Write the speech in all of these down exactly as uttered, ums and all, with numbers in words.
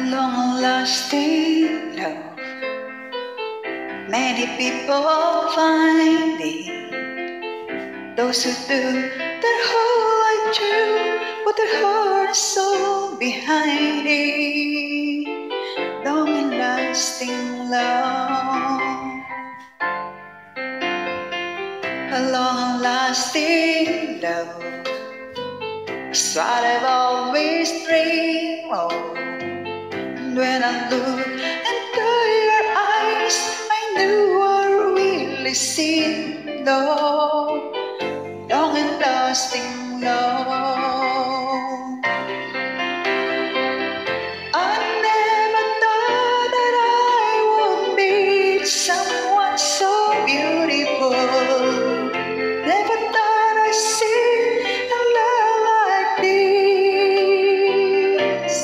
long-lasting love. Many people find it, those who do their whole life through, put their heart and soul behind it. Long-lasting love, a long-lasting love is what I've always dreamed of. And when I look into your eyes, I knew I really see love, long and lasting love. I never thought that I would meet someone so beautiful. Never thought I'd see a love like this.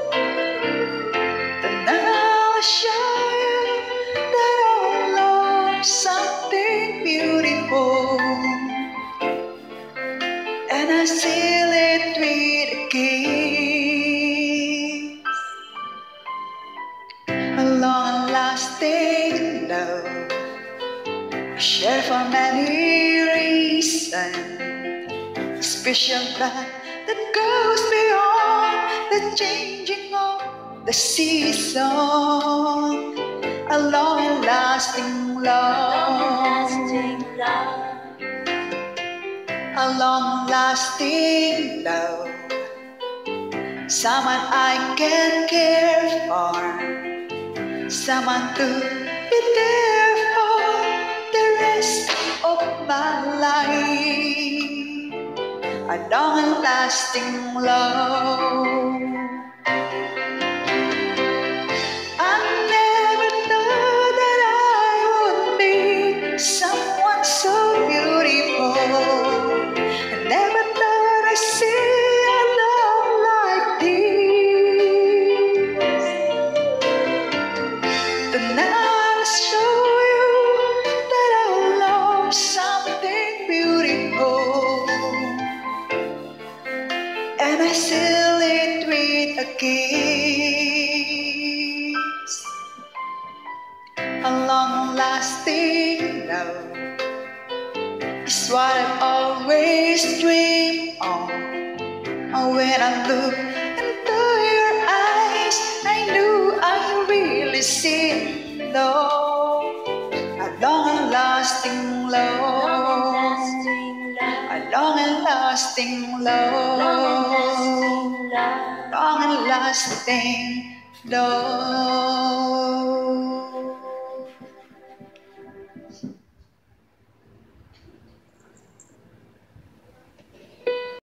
But now I'll show you that I love something beautiful, and I seal it with a kiss. A long-lasting love, shared for many reasons, special love that goes beyond the changing of the season. A long-lasting love, a long-lasting love, someone I can care for, someone to be there for the rest of my life. A long-lasting love. I never thought that I would meet someone so beautiful. I never thought I'd see a love like this. But now I'll show you that I love something beautiful, and I seal it with a kiss. A long-lasting love is what I've always dreamed of. Oh, when I look into your eyes, I knew I really see love, a long-lasting love, a long-lasting love, long-lasting love.